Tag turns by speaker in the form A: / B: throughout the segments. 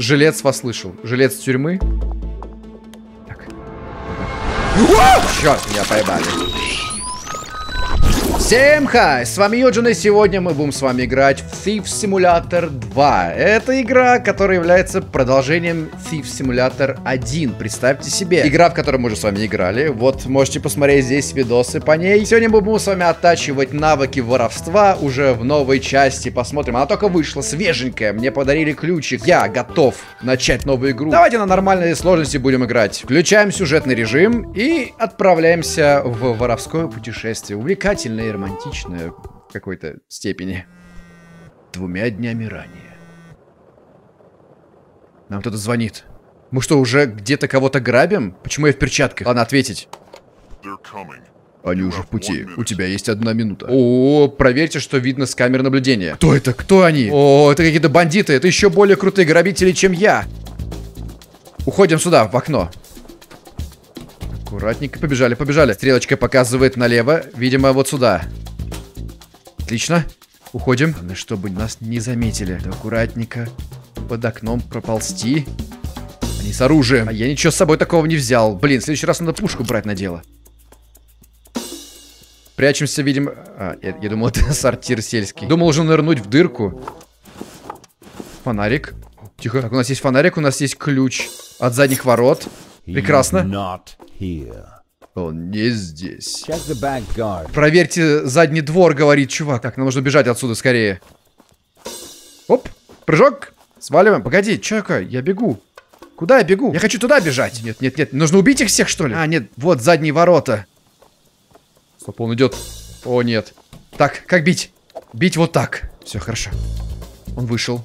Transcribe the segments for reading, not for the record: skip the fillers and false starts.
A: Жилец вас слышал. Жилец тюрьмы. Так. Черт, меня поймали. Всем хай, с вами Юджин, и сегодня мы будем с вами играть в Thief Simulator 2. Это игра, которая является продолжением Thief Simulator 1, представьте себе. Игра, в которой мы уже с вами играли, вот можете посмотреть здесь видосы по ней. Сегодня мы будем с вами оттачивать навыки воровства уже в новой части, посмотрим. Она только вышла, свеженькая, мне подарили ключик, я готов начать новую игру. Давайте на нормальной сложности будем играть. Включаем сюжетный режим и отправляемся в воровское путешествие, увлекательное и романтичное в какой-то степени. 2 днями ранее. Нам кто-то звонит. Мы что, уже где-то кого-то грабим? Почему я в перчатках? Ладно, ответить. Они уже в пути. У тебя есть 1 минута. О, проверьте, что видно с камер наблюдения. Кто это? Кто они? О, это какие-то бандиты. Это еще более крутые грабители, чем я. Уходим сюда, в окно. Аккуратненько. Побежали, побежали. Стрелочка показывает налево. Видимо, вот сюда. Отлично. Уходим. Главное, чтобы нас не заметили. Аккуратненько. Под окном проползти. Они с оружием. А я ничего с собой такого не взял. Блин, в следующий раз надо пушку брать на дело. Прячемся, видимо... А, я думал, это сортир сельский. Думал уже нырнуть в дырку. Фонарик. Тихо. Так, у нас есть фонарик, у нас есть ключ от задних ворот. Прекрасно. Он не здесь. Проверьте задний двор, говорит чувак. Так, нам нужно бежать отсюда скорее. Оп, прыжок. Сваливаем. Погоди, чё, я бегу. Куда я бегу? Я хочу туда бежать. Нет, нет, нет. Нужно убить их всех, что ли? А, нет, вот задние ворота. Стоп, он идет. О, нет. Так, как бить? Бить вот так. Все, хорошо. Он вышел.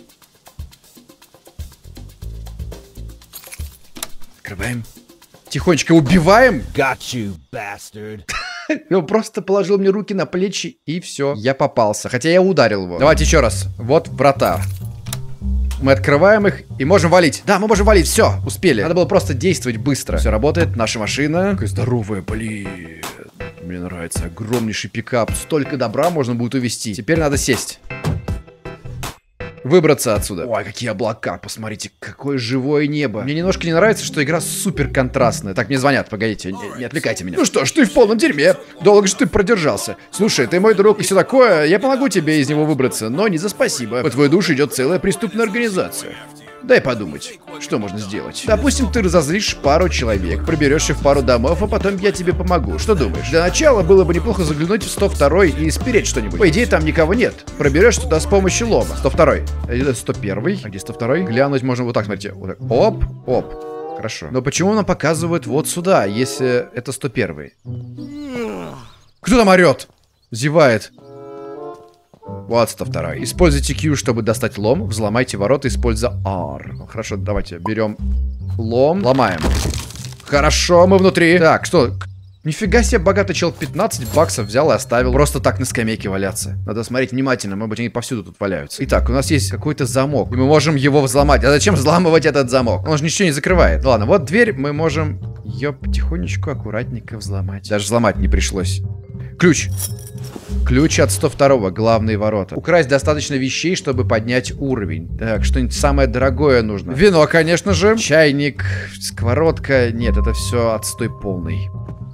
A: Открываем. Тихонечко убиваем. Got you, bastard. Он просто положил мне руки на плечи, и все. Я попался. Хотя я ударил его. Давайте еще раз. Вот врата. Мы открываем их и можем валить. Да, мы можем валить. Все, успели. Надо было просто действовать быстро. Все работает. Наша машина. Какая здоровая, блин. Мне нравится. Огромнейший пикап. Столько добра можно будет увезти. Теперь надо сесть. Выбраться отсюда. Ой, какие облака, посмотрите, какое живое небо. Мне немножко не нравится, что игра супер контрастная. Так, мне звонят, погодите, не отвлекайте меня. Ну что ж, ты в полном дерьме. Долго же ты продержался. Слушай, ты мой друг и все такое, я помогу тебе из него выбраться, но не за спасибо. По твою душу идет целая преступная организация. Дай подумать, что можно сделать. Допустим, ты разозлишь пару человек, проберешься в пару домов, а потом я тебе помогу. Что думаешь? Для начала было бы неплохо заглянуть в 102 и спереть что-нибудь. По идее, там никого нет. Проберешь туда с помощью лома. 102. Это 101. А где 102? Глянуть можно вот так, смотрите. Вот так. Оп, оп. Хорошо. Но почему нам показывают вот сюда, если это 101? Кто там орет? Зевает. Вот 102. Используйте Q, чтобы достать лом. Взломайте ворота, используя R. Хорошо, давайте берем лом. Ломаем. Хорошо, мы внутри. Так, что? Нифига себе, богатый чел 15 баксов взял и оставил. Просто так на скамейке валяться. Надо смотреть внимательно, может быть, они повсюду тут валяются. Итак, у нас есть какой-то замок. И мы можем его взломать. А зачем взламывать этот замок? Он же ничего не закрывает. Ладно, вот дверь мы можем ее потихонечку, аккуратненько взломать. Даже взломать не пришлось. Ключ. Ключ от 102, главные ворота. Украсть достаточно вещей, чтобы поднять уровень. Так, что-нибудь самое дорогое нужно. Вино, конечно же. Чайник, сковородка. Нет, это все отстой полный.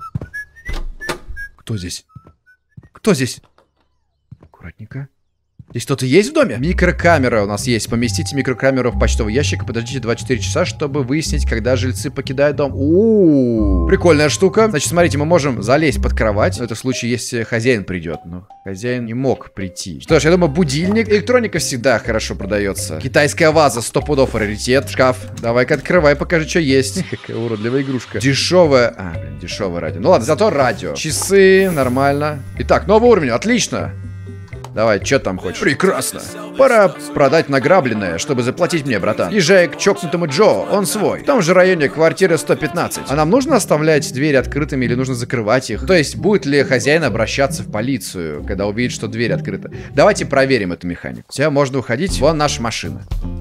A: Кто здесь? Кто здесь? Аккуратненько. Здесь кто-то есть в доме? Микрокамера у нас есть. Поместите микрокамеру в почтовый ящик и подождите 24 часа, чтобы выяснить, когда жильцы покидают дом. Прикольная штука. Значит, смотрите, мы можем залезть под кровать. Но это в случае, если хозяин придет. Но хозяин не мог прийти. Что ж, я думаю, будильник. Электроника всегда хорошо продается. Китайская ваза, 100 пудов раритет. Шкаф. Давай-ка открывай, покажи, что есть. Какая уродливая игрушка. Дешевая. А, блин, дешевое радио. Ну ладно, зато радио. Часы, нормально. Итак, новый уровень, отлично. Давай, что там хочешь? Прекрасно. Пора продать награбленное, чтобы заплатить мне, братан. Езжай к чокнутому Джо, он свой. В том же районе квартира 115. А нам нужно оставлять двери открытыми или нужно закрывать их? То есть, будет ли хозяин обращаться в полицию, когда увидит, что дверь открыта? Давайте проверим эту механику. Все, можно уходить. Вон наша машина.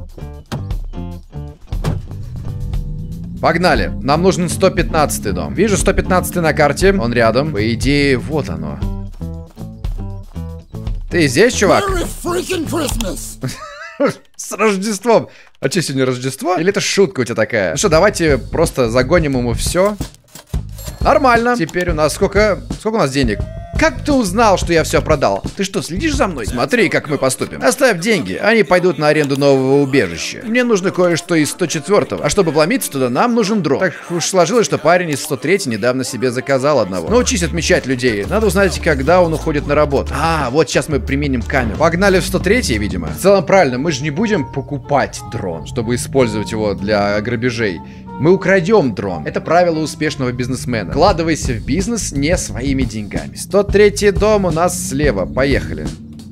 A: Погнали. Нам нужен 115-й дом. Вижу 115-й на карте. Он рядом. По идее, вот оно. Ты здесь, чувак? С Рождеством. А что, сегодня Рождество? Или это шутка у тебя такая? Ну что, давайте просто загоним ему все. Нормально. Теперь у нас сколько у нас денег? Как ты узнал, что я все продал? Ты что, следишь за мной? Смотри, как мы поступим. Оставь деньги, они пойдут на аренду нового убежища. Мне нужно кое-что из 104-го. А чтобы вломиться туда, нам нужен дрон. Так уж сложилось, что парень из 103 недавно себе заказал одного. Научись отмечать людей. Надо узнать, когда он уходит на работу. А, вот сейчас мы применим камеру. Погнали в 103-й, видимо. В целом правильно, мы же не будем покупать дрон, чтобы использовать его для грабежей. Мы украдем дрон. Это правило успешного бизнесмена. Вкладывайся в бизнес не своими деньгами. 103-й дом у нас слева. Поехали.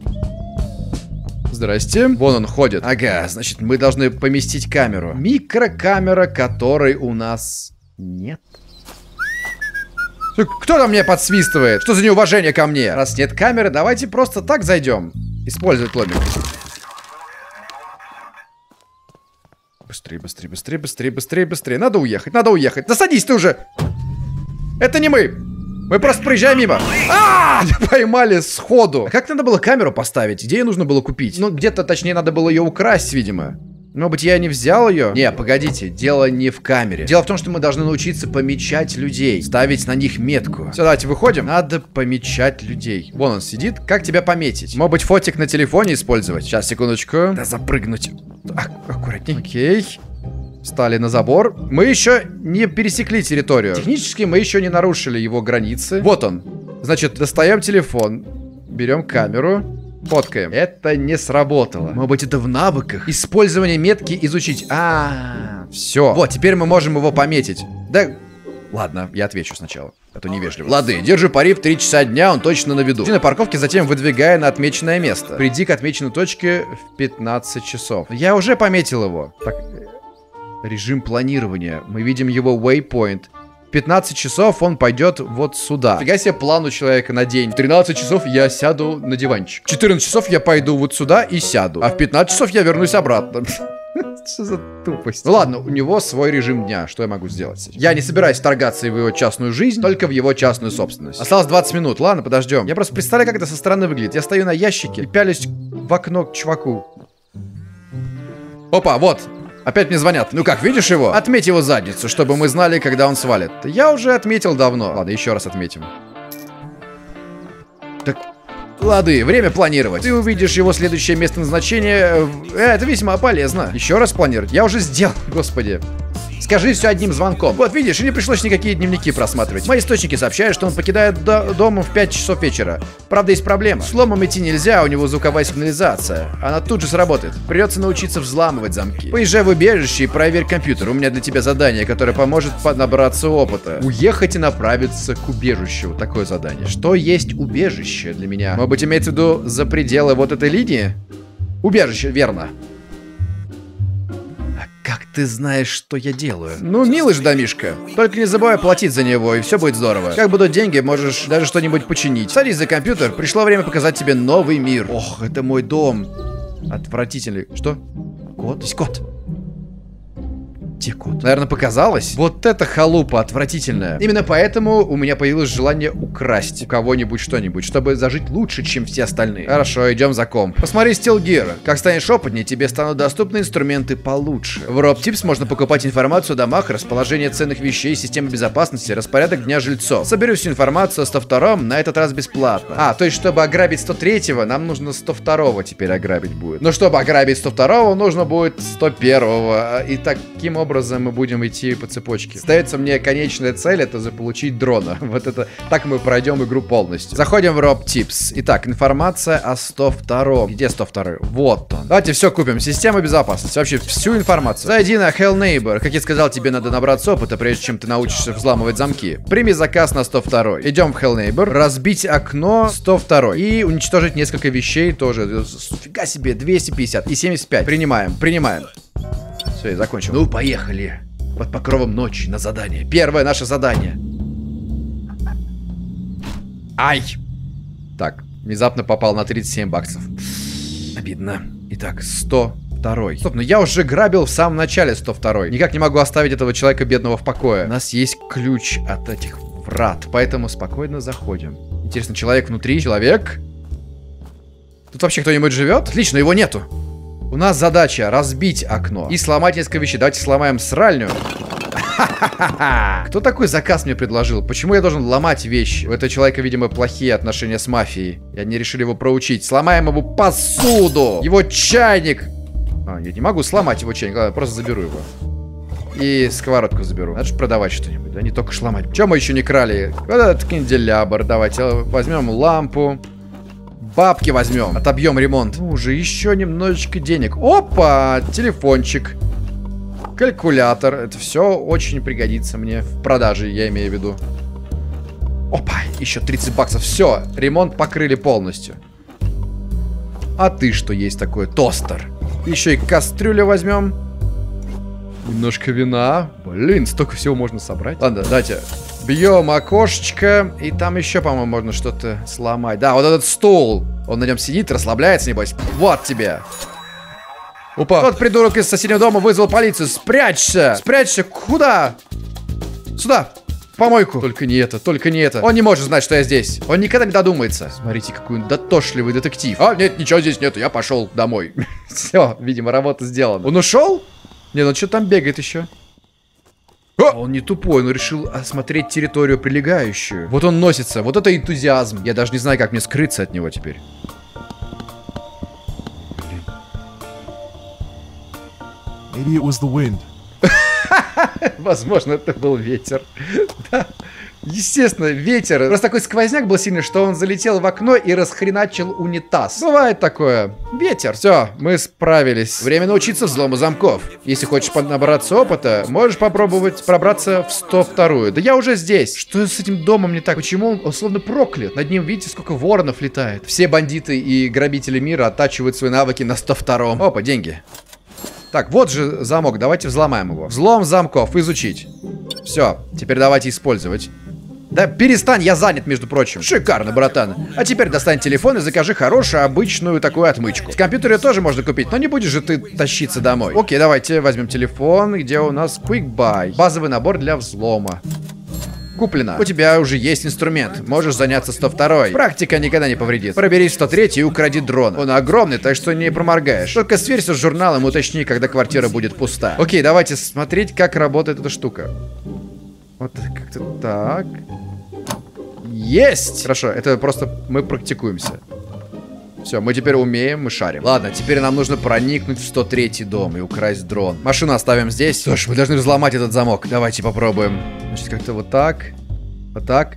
A: Здрасте. Вон он ходит. Ага, значит, мы должны поместить камеру. Микрокамера, которой у нас нет. Кто там меня подсвистывает? Что за неуважение ко мне? Раз нет камеры, давайте просто так зайдем. Использовать лобик. Быстрее, быстрее, быстрее, быстрее, быстрее, быстрее. Надо уехать, надо уехать. Да садись ты уже! Это не мы! Мы просто проезжаем мимо. Поймали сходу. А как надо было камеру поставить? Где ее нужно было купить? Ну, где-то, точнее, надо было ее украсть, видимо. Может быть, я не взял ее? Не, погодите, дело не в камере. Дело в том, что мы должны научиться помечать людей. Ставить на них метку. Все, давайте выходим. Надо помечать людей. Вон он сидит. Как тебя пометить? Может быть, фотик на телефоне использовать? Сейчас, секундочку. Да запрыгнуть. Аккуратней. Окей. Встали на забор. Мы еще не пересекли территорию. Технически мы еще не нарушили его границы. Вот он. Значит, достаем телефон. Берем камеру. Фоткаем. Это не сработало. Может быть, это в навыках? Использование метки изучить. Все. Вот, теперь мы можем его пометить. Да, ладно, я отвечу сначала. Это невежливо. Лады, держи пари, в 3 часа дня он точно на виду. Иди на парковке, затем выдвигая на отмеченное место. Приди к отмеченной точке в 15 часов. Я уже пометил его. Так, режим планирования. Мы видим его waypoint. 15 часов он пойдет вот сюда. Фига себе план у человека на день. В 13 часов я сяду на диванчик. В 14 часов я пойду вот сюда и сяду. А в 15 часов я вернусь обратно. Что за тупость? Ну ладно, у него свой режим дня. Что я могу сделать? Я не собираюсь вторгаться в его частную жизнь, только в его частную собственность. Осталось 20 минут. Ладно, подождем. Я просто представляю, как это со стороны выглядит. Я стою на ящике и пялюсь в окно к чуваку. Опа, вот. Опять мне звонят. Ну как, видишь его? Отметь его задницу, чтобы мы знали, когда он свалит. Я уже отметил давно. Ладно, еще раз отметим. Так, лады, время планировать. Ты увидишь его следующее место назначения. Это весьма полезно. Еще раз планировать. Я уже сделал, господи. Скажи все одним звонком. Вот видишь, и не пришлось никакие дневники просматривать. Мои источники сообщают, что он покидает дом в 5 часов вечера. Правда, есть проблема. С ломом идти нельзя, у него звуковая сигнализация. Она тут же сработает. Придется научиться взламывать замки. Поезжай в убежище и проверь компьютер. У меня для тебя задание, которое поможет набраться опыта. Уехать и направиться к убежищу. Вот такое задание. Что есть убежище для меня? Может быть, имеется в виду за пределы вот этой линии? Убежище, верно. Как ты знаешь, что я делаю? Ну, милый же домишка. Только не забывай платить за него, и все будет здорово. Как будут деньги, можешь даже что-нибудь починить. Садись за компьютер, пришло время показать тебе новый мир. Ох, это мой дом. Отвратительный. Что? Кот? Здесь кот. Где кот? Наверное, показалось. Вот это халупа отвратительная. Именно поэтому у меня появилось желание украсть у кого-нибудь что-нибудь, чтобы зажить лучше, чем все остальные. Хорошо, идем за комп. Посмотри Steel Gear. Как станешь опытнее, тебе станут доступны инструменты получше. В Rob Tips можно покупать информацию о домах, расположение ценных вещей, системы безопасности, распорядок дня жильцов. Соберу всю информацию о 102-м, на этот раз бесплатно. То есть, чтобы ограбить 103-го, нам нужно 102-го теперь ограбить будет. Но чтобы ограбить 102-го, нужно будет 101-го. И таким образом мы будем идти по цепочке. Остается мне конечная цель, это заполучить дрона. Вот это, так мы пройдем игру полностью. Заходим в Rob Tips. Итак, информация о 102-м. Где 102-й? Вот он. Давайте все купим. Система безопасности. Вообще всю информацию. Зайди на Hell Neighbor. Как я сказал, тебе надо набраться опыта, прежде чем ты научишься взламывать замки. Прими заказ на 102-й. Идем в Hell Neighbor. Разбить окно 102-й. И уничтожить несколько вещей тоже. Фига себе, 250 и 75. Принимаем, принимаем. Все, я закончил. Ну, поехали. Под покровом ночи на задание. Первое наше задание. Ай! Так, внезапно попал на 37 баксов. Обидно. Итак, 102-й. Стоп, ну я уже грабил в самом начале 102-й. Никак не могу оставить этого человека бедного в покое. У нас есть ключ от этих врат, поэтому спокойно заходим. Интересно, человек внутри? Человек? Тут вообще кто-нибудь живет? Отлично, его нету. У нас задача разбить окно и сломать несколько вещей. Давайте сломаем сральню. Кто такой заказ мне предложил? Почему я должен ломать вещи? У этого человека, видимо, плохие отношения с мафией. И они решили его проучить. Сломаем его посуду. Его чайник. Я не могу сломать его чайник. Ладно, просто заберу его. И сковородку заберу. Надо же продавать что-нибудь, да не только ж ломать. Чем мы еще не крали? Вот этот канделябр. Давайте возьмем лампу. Бабки возьмем. Отобьем ремонт. Уже еще немножечко денег. Опа! Телефончик. Калькулятор. Это все очень пригодится мне в продаже, я имею в виду. Опа! Еще 30 баксов. Все, ремонт покрыли полностью. А ты что есть такое? Тостер. Еще и кастрюлю возьмем. Немножко вина. Блин, столько всего можно собрать. Ладно, давайте. Бьем окошечко. И там еще, по-моему, можно что-то сломать. Да, вот этот стул. Он на нем сидит, расслабляется, небось. Вот тебе. Опа. Тот придурок из соседнего дома вызвал полицию. Спрячься. Спрячься. Куда? Сюда. В помойку. Только не это, только не это. Он не может знать, что я здесь. Он никогда не додумается. Смотрите, какой он дотошливый детектив. А, нет, ничего здесь нету. Я пошел домой. Все, видимо, работа сделана. Он ушел? Нет, он что там бегает еще? Он не тупой, он решил осмотреть территорию прилегающую. Вот он носится, вот это энтузиазм. Я даже не знаю, как мне скрыться от него теперь.
B: Maybe it was the wind.
A: Возможно, это был ветер. Да. Естественно, ветер. Просто такой сквозняк был сильный, что он залетел в окно и расхреначил унитаз. Бывает такое. Ветер. Все, мы справились. Время научиться взлому замков. Если хочешь набраться опыта, можешь попробовать пробраться в 102-ю. Да я уже здесь. Что с этим домом не так? Почему он словно проклят? Над ним, видите, сколько воронов летает. Все бандиты и грабители мира оттачивают свои навыки на 102-м. Опа, деньги. Так, вот же замок, давайте взломаем его. Взлом замков, изучить. Все, теперь давайте использовать. Да перестань, я занят, между прочим. Шикарно, братан. А теперь достань телефон и закажи хорошую, обычную такую отмычку. С компьютера тоже можно купить, но не будешь же ты тащиться домой. Окей, давайте возьмем телефон, где у нас Quick Buy. Базовый набор для взлома. Куплено. У тебя уже есть инструмент. Можешь заняться 102-й. Практика никогда не повредит. Проберись в 103-й и укради дрон. Он огромный, так что не проморгаешь. Только сверься с журналом и уточни, когда квартира будет пуста. Окей, давайте смотреть, как работает эта штука. Вот как-то так. Есть! Хорошо, это просто мы практикуемся. Все, мы теперь умеем, мы шарим. Ладно, теперь нам нужно проникнуть в 103-й дом и украсть дрон. Машину оставим здесь. Что ж, мы должны взломать этот замок. Давайте попробуем. Значит, как-то вот так. Вот так.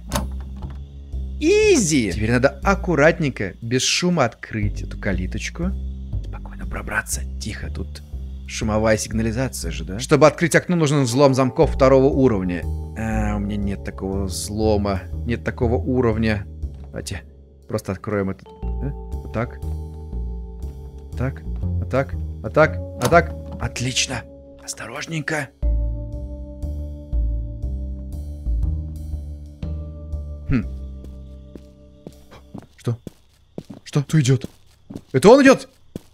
A: Изи! Теперь надо аккуратненько, без шума открыть эту калиточку. Спокойно пробраться. Тихо, тут шумовая сигнализация же, да? Чтобы открыть окно, нужен взлом замков 2-го уровня. У меня нет такого взлома. Нет такого уровня. Давайте просто откроем этот. Вот так. Так. Вот так. Вот так. Вот так. Отлично. Осторожненько. Что? Что? Кто идет? Это он идет?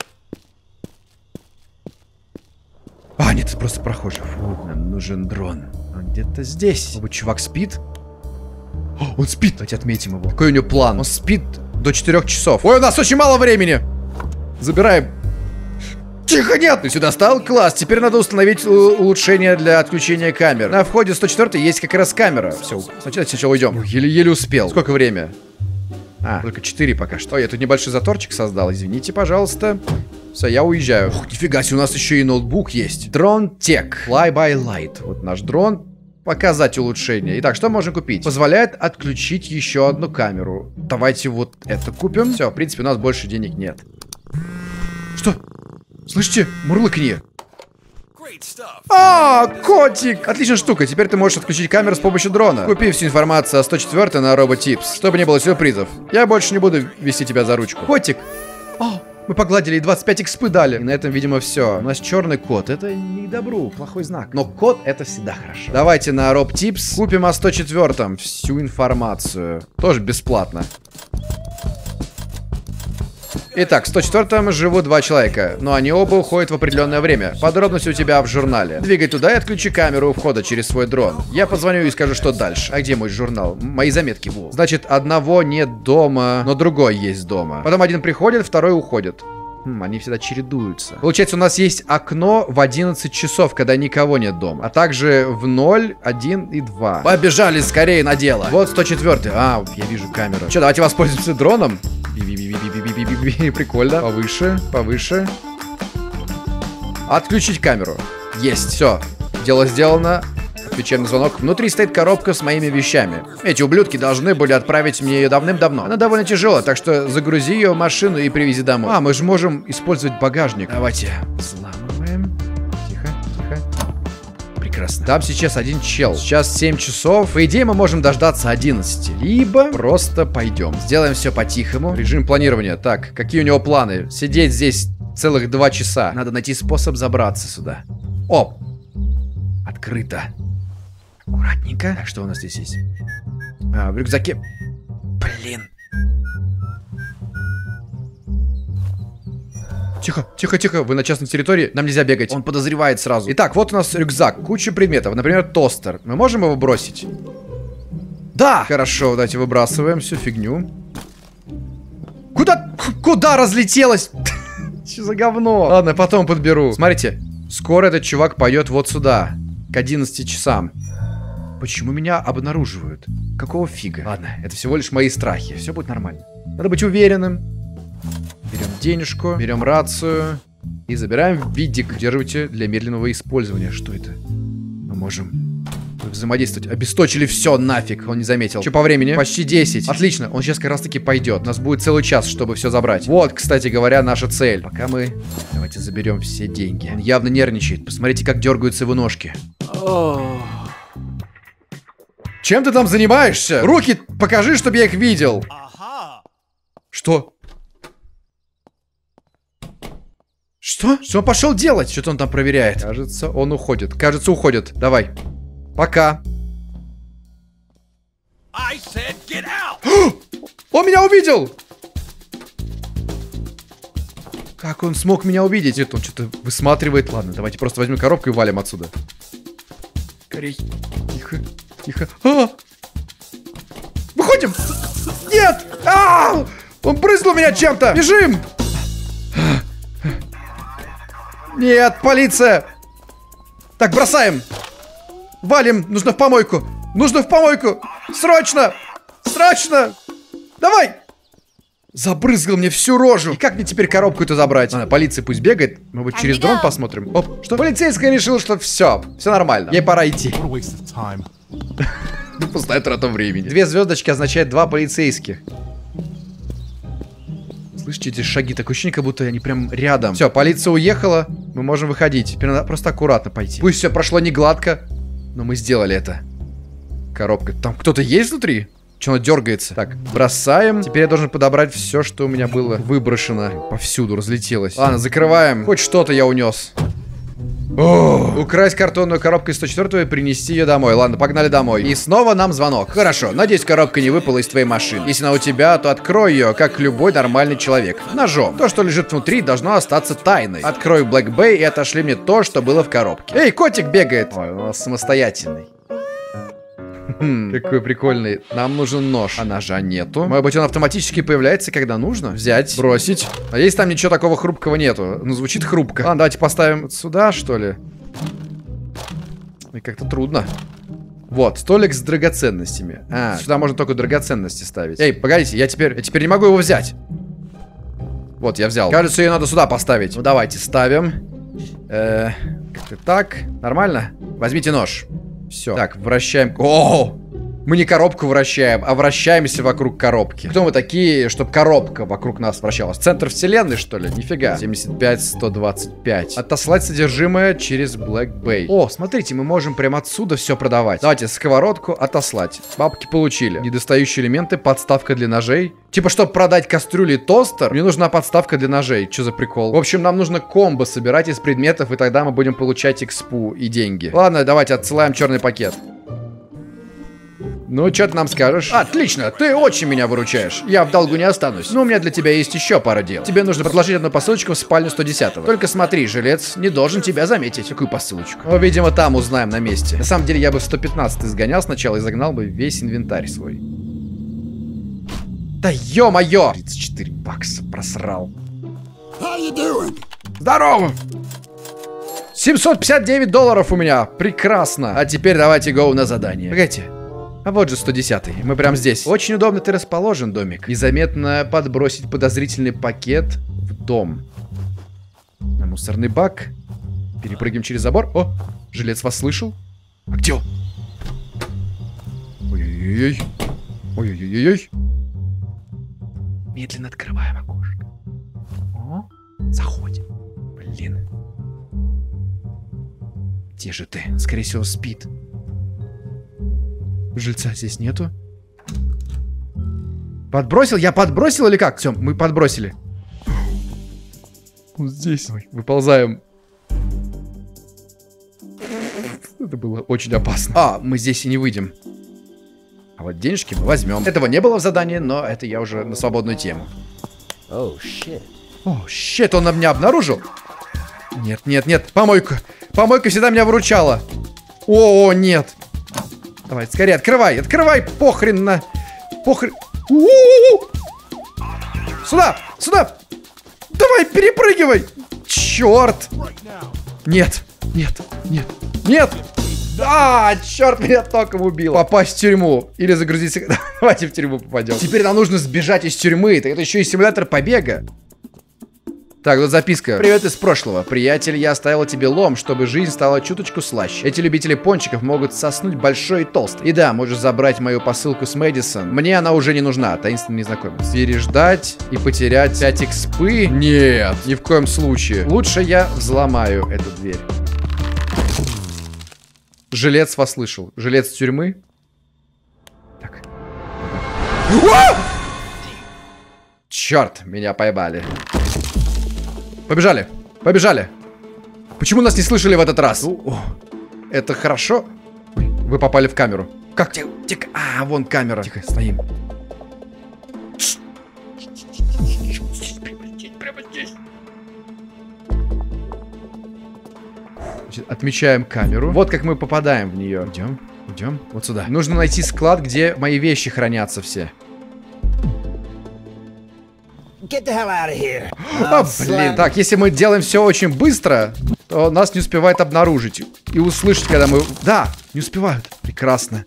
A: А, нет, это просто прохожий. Фу, нам нужен дрон. Он где-то здесь. Может быть, чувак спит? О, он спит. Давайте отметим его. Какой у него план? Он спит до 4 часов. Ой, у нас очень мало времени. Забираем. Тихо, нет! Ты сюда стал? Класс. Теперь надо установить улучшение для отключения камер. На входе 104 есть как раз камера. Все, сначала уйдем. Еле-еле успел. Сколько время? Только 4 пока что. Ой, я тут небольшой заторчик создал. Извините, пожалуйста. Все, я уезжаю. Ух, нифига себе, у нас еще и ноутбук есть. Дрон Tech. Fly by Light. Вот наш дрон. Показать улучшение. Итак, что можно купить? Позволяет отключить еще одну камеру. Давайте вот это купим. Все, в принципе, у нас больше денег нет. Что? Слышите? Мурлыканье. Котик! Отличная штука. Теперь ты можешь отключить камеру с помощью дрона. Купи всю информацию о 104 на RoboTips, чтобы не было сюрпризов. Я больше не буду вести тебя за ручку. Котик! Мы погладили и 25 экспы дали. И на этом, видимо, все. У нас черный кот. Это не к добру, плохой знак. Но кот это всегда хорошо. Давайте на RoboTips купим о 104 всю информацию. Тоже бесплатно. Итак, в 104-м живут 2 человека, но они оба уходят в определенное время. Подробности у тебя в журнале. Двигай туда и отключи камеру у входа через свой дрон. Я позвоню и скажу, что дальше. А где мой журнал? Мои заметки. Во. Значит, одного нет дома, но другой есть дома. Потом один приходит, второй уходит. Они всегда чередуются. Получается, у нас есть окно в 11 часов, когда никого нет дома. А также в 0, 1 и 2. Побежали скорее на дело. Вот 104. А, я вижу камеру. Че, давайте воспользуемся дроном. Прикольно. Повыше, повыше. Отключить камеру. Есть, все. Дело сделано. Отвечаем на звонок. Внутри стоит коробка с моими вещами. Эти ублюдки должны были отправить мне ее давным-давно. Она довольно тяжелая, так что загрузи ее в машину и привези домой. А, мы же можем использовать багажник. Давайте взламываем. Тихо, тихо. Прекрасно. Там сейчас один чел. Сейчас 7 часов. По идее, мы можем дождаться 11. Либо просто пойдем. Сделаем все по-тихому. Режим планирования. Так, какие у него планы? Сидеть здесь целых 2 часа. Надо найти способ забраться сюда. О! Открыто. Аккуратненько. Так, что у нас здесь есть? А, в рюкзаке. Блин. Тихо, тихо, тихо. Вы на частной территории. Нам нельзя бегать. Он подозревает сразу. Итак, вот у нас рюкзак. Куча предметов. Например, тостер. Мы можем его бросить? Да! Хорошо, давайте выбрасываем всю фигню. Куда разлетелось? Что за говно? Ладно, потом подберу. Смотрите. Скоро этот чувак пойдет вот сюда. К 11 часам. Почему меня обнаруживают? Какого фига? Ладно, это всего лишь мои страхи. Все будет нормально. Надо быть уверенным. Берем денежку, берем рацию и забираем видик. Удерживайте для медленного использования. Что это? Мы можем взаимодействовать. Обесточили все нафиг. Он не заметил. Что по времени? Почти 10. Отлично. Он сейчас как раз таки пойдет. У нас будет целый час, чтобы все забрать. Вот, кстати говоря, наша цель. Пока мы... Давайте заберем все деньги. Он явно нервничает. Посмотрите, как дергаются его ножки. Чем ты там занимаешься? Руки покажи, чтобы я их видел. Что? Что? Что он пошел делать? Что-то он там проверяет. Кажется, он уходит. Кажется, уходит. Давай. Пока. Он меня увидел! Как он смог меня увидеть? Это он что-то высматривает. Ладно, давайте просто возьмем коробку и валим отсюда. Скорей. Тихо. Тихо. Выходим! Нет! Он брызнул меня чем-то! Бежим! Нет, полиция! Так, бросаем! Валим! Нужно в помойку! Нужно в помойку! Срочно! Срочно! Давай! Забрызгал мне всю рожу. И как мне теперь коробку эту забрать? Ладно, полиция пусть бегает. Мы вот через дрон посмотрим. Оп, что? Полицейская решила, что все нормально. Ей пора идти. Пустая трата времени. 2 звездочки означает 2 полицейских. Слышите эти шаги? Такое ощущение, как будто они прям рядом. Все, полиция уехала. Мы можем выходить. Теперь надо просто аккуратно пойти. Пусть все прошло не гладко, но мы сделали это. Коробка. Там кто-то есть внутри? Че она дергается? Так, бросаем. Теперь я должен подобрать все, что у меня было выброшено. Повсюду разлетелось. Ладно, закрываем. Хоть что-то я унес. Украсть картонную коробку из 104 и принести ее домой. Ладно, погнали домой. И снова нам звонок. Хорошо, надеюсь, коробка не выпала из твоей машины. Если она у тебя, то открой ее, как любой нормальный человек. Ножом. То, что лежит внутри, должно остаться тайной. Открой Black Bay и отошли мне то, что было в коробке. Эй, котик бегает. Ой, у нас самостоятельный. Какой прикольный. Нам нужен нож. А ножа нету. Может быть, он автоматически появляется, когда нужно? Взять, бросить. Надеюсь, там ничего такого хрупкого нету. Ну, звучит хрупко. Ладно, давайте поставим сюда, что ли. И как-то трудно. Вот, столик с драгоценностями. Сюда можно только драгоценности ставить. Эй, погодите, я теперь не могу его взять. Вот, я взял. Кажется, ее надо сюда поставить. Ну, давайте, ставим. Как-то так. Нормально? Возьмите нож. Все. Так, вращаем. О! Мы не коробку вращаем, а вращаемся вокруг коробки. Кто мы такие, чтобы коробка вокруг нас вращалась? Центр вселенной, что ли? Нифига. 75, 125. Отослать содержимое через Black Bay. О, смотрите, мы можем прямо отсюда все продавать. Давайте сковородку отослать. Бабки получили. Недостающие элементы, подставка для ножей. Типа, чтобы продать кастрюли и тостер, мне нужна подставка для ножей. Что за прикол? В общем, нам нужно комбо собирать из предметов, и тогда мы будем получать экспу и деньги. Ладно, давайте отсылаем черный пакет. Ну, что ты нам скажешь? Отлично, ты очень меня выручаешь. Я в долгу не останусь. Но у меня для тебя есть еще пара дел. Тебе нужно предложить одну посылочку в спальню 110-го. Только смотри, жилец не должен тебя заметить. Какую посылочку? Ну, видимо, там узнаем на месте. На самом деле, я бы в 115-й сгонял сначала и загнал бы весь инвентарь свой. Да ё-моё! 34 бакса просрал. Здорово! $759 у меня. Прекрасно. А теперь давайте гоу на задание. Погодите. А вот же 110-й. Мы прям здесь. Очень удобно ты расположен, домик. Незаметно подбросить подозрительный пакет в дом. На мусорный бак. Перепрыгнем через забор. О, жилец вас слышал? А где он? Ой-ой-ой. Ой-ой-ой. Медленно открываем окошко. О, заходим. Блин. Где же ты? Скорее всего, спит. Жильца здесь нету. Подбросил? Я подбросил или как? Все, мы подбросили. Вот здесь. Ой, выползаем. Это было очень опасно. А, мы здесь и не выйдем. А вот денежки мы возьмем. Этого не было в задании, но это я уже на свободную тему. О, щит, он меня обнаружил? Нет, нет, нет, помойка. Помойка всегда меня выручала. О, нет. Давай, скорее, открывай, открывай, похрен на... Похрен... Сюда, сюда. Давай, перепрыгивай. Черт. Нет, нет, нет, нет. А, черт, меня током убил. Попасть в тюрьму или загрузить... Давайте в тюрьму попадем. Теперь нам нужно сбежать из тюрьмы. Это еще и симулятор побега. Так, вот записка. Привет из прошлого. Приятель, я оставил тебе лом, чтобы жизнь стала чуточку слаще. Эти любители пончиков могут соснуть большой и толстый. И да, можешь забрать мою посылку с Мэдисон. Мне она уже не нужна, таинственный незнакомец. Переждать и потерять 5 экспы? Нет, ни в коем случае. Лучше я взломаю эту дверь. Жилец вас слышал. Жилец тюрьмы. Так. Черт, меня поймали. Побежали, побежали. Почему нас не слышали в этот раз? Это хорошо. Ой, вы попали в камеру. Как? Тихо. А, вон камера. Тихо, стоим. Прямо здесь. Значит, отмечаем камеру. Вот как мы попадаем в нее. Идем, идем. Вот сюда. Нужно найти склад, где мои вещи хранятся все.
C: Get the hell out of here.
A: Блин, так, если мы делаем все очень быстро, то нас не успевают обнаружить и услышать, когда мы... Да, не успевают. Прекрасно.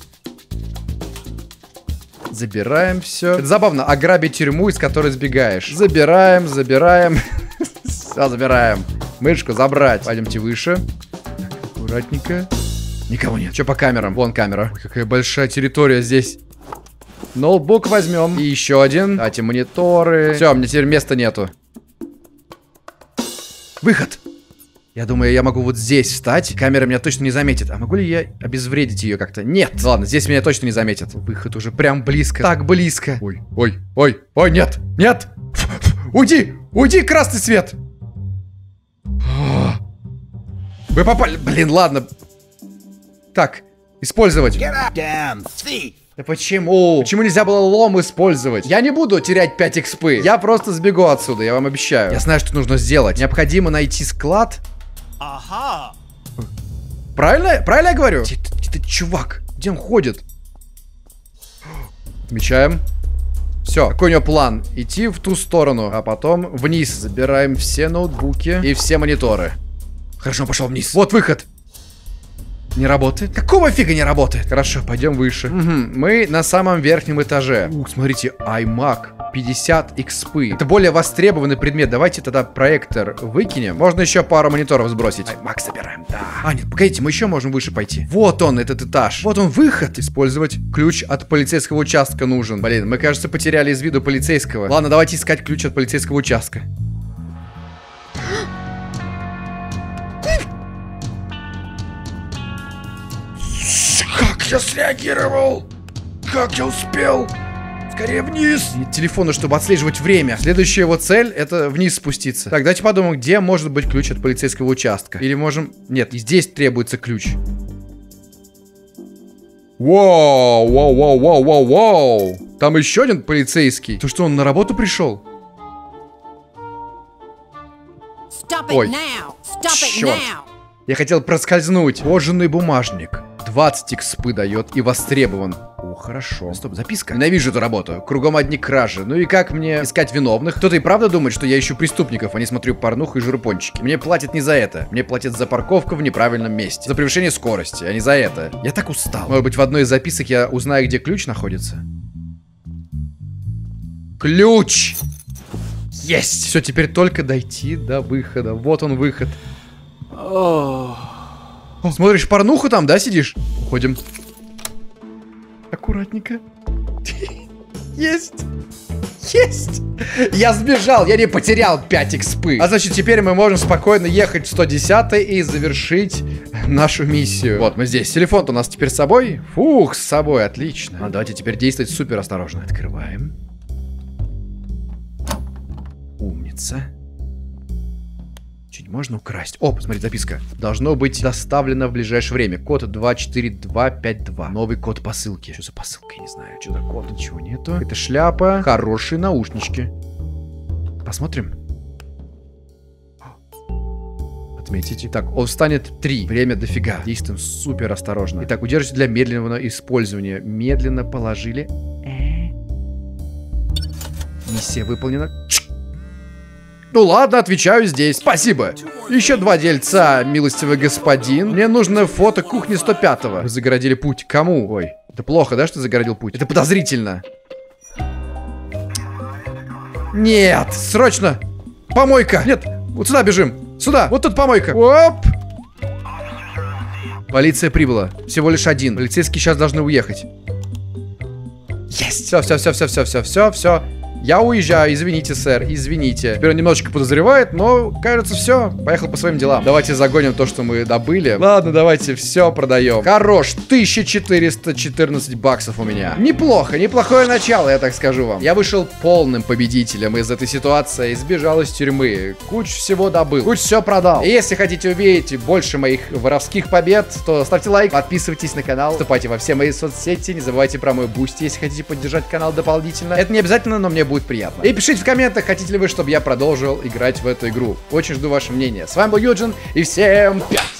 A: Забираем все. Это забавно, ограбить тюрьму, из которой сбегаешь. Забираем, забираем. Все, забираем. Мышку забрать. Пойдемте выше. Аккуратненько. Никого нет. Что по камерам? Вон камера. Ой, какая большая территория здесь. Ноутбук возьмем. И еще один. Эти мониторы. Все, мне теперь места нету. Выход. Я думаю, я могу вот здесь встать. Камера меня точно не заметит. А могу ли я обезвредить ее как-то? Нет. Ладно, здесь меня точно не заметит. Выход уже прям близко. Так близко. Ой, ой, ой, ой, нет, нет. Уйди, уйди, красный свет. Вы попали. Блин, ладно. Так, использовать. Да почему? Почему нельзя было лом использовать? Я не буду терять 5 экспы. Я просто сбегу отсюда, я вам обещаю. Я знаю, что нужно сделать. Необходимо найти склад. Ага. Правильно? Правильно я говорю? Где чувак? Где он ходит? Отмечаем. Все, какой у него план? Идти в ту сторону, а потом вниз. Забираем все ноутбуки и все мониторы. Хорошо, он пошел вниз. Вот выход. Не работает? Какого фига не работает? Хорошо, пойдем выше. Мы на самом верхнем этаже. Смотрите, iMac. 50 экспы. Это более востребованный предмет. Давайте тогда проектор выкинем. Можно еще пару мониторов сбросить. iMac собираем, да. А, нет, погодите, мы еще можем выше пойти. Вот он, этот этаж. Вот он, выход. Использовать ключ от полицейского участка нужен. Блин, мы, кажется, потеряли из виду полицейского. Ладно, давайте искать ключ от полицейского участка. Как я среагировал? Как я успел? Скорее вниз. Нет телефона, чтобы отслеживать время. Следующая его цель — это вниз спуститься. Так, давайте подумаем, где может быть ключ от полицейского участка. Или можем... Нет, и здесь требуется ключ. Вау, вау, вау, вау, вау, вау. Там еще один полицейский. То что, он на работу пришел? Ой, черт. Я хотел проскользнуть. Кожаный бумажник. 20 экспы дает и востребован. хорошо. Стоп, записка. Ненавижу эту работу. Кругом одни кражи. Ну и как мне искать виновных? Кто-то и правда думает, что я ищу преступников, а не смотрю порнуху и жру пончики. Мне платят не за это. Мне платят за парковку в неправильном месте. За превышение скорости, а не за это. Я так устал. Может быть, в одной из записок я узнаю, где ключ находится? Ключ! Есть! Все, теперь только дойти до выхода. Вот он, выход. Смотришь порнуху там, да, сидишь? Уходим. Аккуратненько. Есть! Есть! Я сбежал, я не потерял 5 экспы. А значит, теперь мы можем спокойно ехать в 110 и завершить нашу миссию. Вот, мы здесь. Телефон-то у нас теперь с собой? Фух, с собой, отлично. Ну, давайте теперь действовать супер осторожно. Открываем. Умница. Чуть можно украсть. О, посмотри, записка. Должно быть доставлено в ближайшее время. Код 24252. Новый код посылки. Что за посылка? Я не знаю. Что за код? Ничего нету. Это шляпа. Хорошие наушнички. Посмотрим. Отметите. Так, он встанет 3. Время дофига. Действуем супер осторожно. Итак, удержите для медленного использования. Медленно положили. Миссия выполнена. Ну ладно, отвечаю здесь. Спасибо. Еще 2 дельца, милостивый господин. Мне нужно фото кухни 105-го. Вы загородили путь. Кому? Ой, это плохо, да, что загородил путь? Это подозрительно. Нет, срочно. Помойка. Нет, вот сюда бежим. Сюда, вот тут помойка. Оп. Полиция прибыла. Всего лишь 1. Полицейские сейчас должны уехать. Есть. Все. Я уезжаю, извините, сэр, извините. Теперь он немножечко подозревает, но, кажется, все. Поехал по своим делам. Давайте загоним то, что мы добыли. Ладно, давайте все продаем. Хорош, 1414 баксов у меня. Неплохо, неплохое начало, я так скажу вам. Я вышел полным победителем из этой ситуации, сбежал из тюрьмы. Кучу всего добыл, кучу все продал. И если хотите увидеть больше моих воровских побед, то ставьте лайк, подписывайтесь на канал, вступайте во все мои соцсети, не забывайте про мой бусти, если хотите поддержать канал дополнительно. Это не обязательно, но мне будет приятно. И пишите в комментах, хотите ли вы, чтобы я продолжил играть в эту игру. Очень жду ваше мнение. С вами был Юджин, и всем пять!